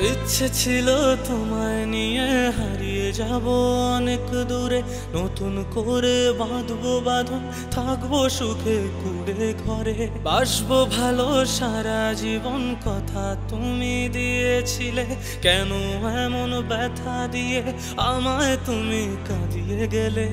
ইচ্ছে ছিল তোমায় নিয়ে হারিয়ে যাব অনেক দূরে, নতুন করে বাঁধবো বাঁধন, থাকবো সুখে কুড়ে ঘরে, বাসবো ভালো সারা জীবন, কথা তুমি দিয়েছিলে, কেন এমন ব্যথা দিয়ে আমায় তুমি কাঁদিয়ে গেলে।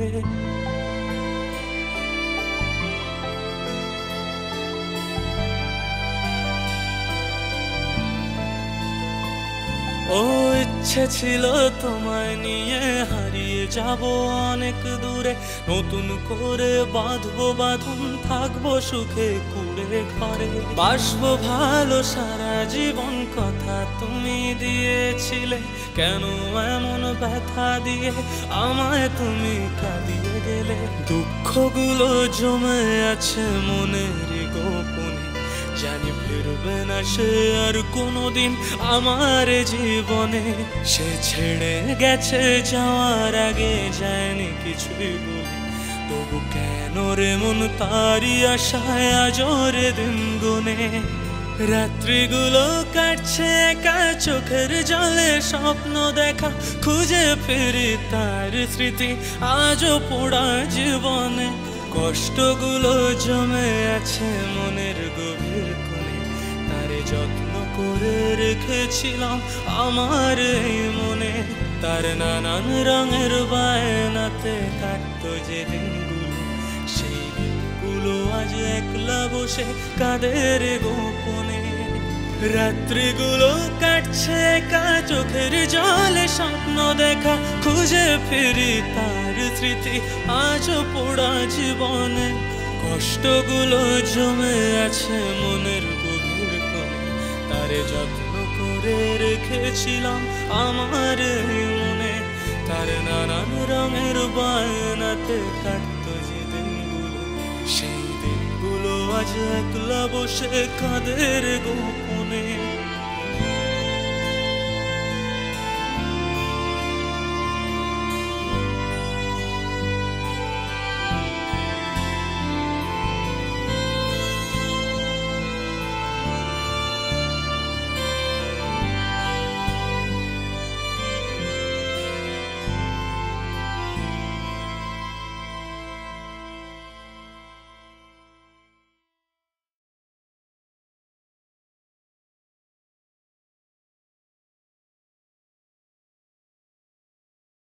ও ইচ্ছে ছিল তোমায় নিয়ে হারিয়ে যাব অনেক দূরে, নতুন করে বাঁধবো বাঁধন, থাকবো সুখে কুড়ে ঘরে, বাসবো ভালো সারা জীবন, কথা তুমি দিয়েছিলে, কেন এমন ব্যথা দিয়ে আমায় তুমি কাঁদিয়ে গেলে। দুঃখগুলো জমে আছে মনের গোপনে, জানি ফিরবে না সে আর কোনোদিন আমার জীবনে, সে ছেড়ে গেছে যাওয়ার আগে যায়নি কিছুই বলে, তবু কেন রে মন তারই আশায় আজরে দিন গুনে। রাত্রিগুলো কাটছে একা চোখের জলে, স্বপ্ন দেখা খুঁজে ফিরি তার স্মৃতি আজও পোড়া জীবনে, কষ্টগুলো জমে আছে মনের গভীর কোণে, তারে যত্ন করে রেখেছিলাম আমার এই মনে, তার নানান রঙের বায়নাতে কাটতো যে দিনগুলো, সেই দিনগুলো আজ একলা বসে কাঁদের গোপনে। রাত্রিগুলো কাটছে একা চোখের জলে, স্বপ্ন দেখা খুঁজে ফিরি তার স্মৃতি আজও পোড়া জীবনে, কষ্টগুলো জমে আছে মনের গভীর কোণে, তারে যত্ন করে রেখেছিলাম আমার এই মনে, তার নানান রঙের বায়নাতে কাটতো যে দিনগুলো, সেই দিনগুলো আজ একলা বসে কাঁদের গোপনে।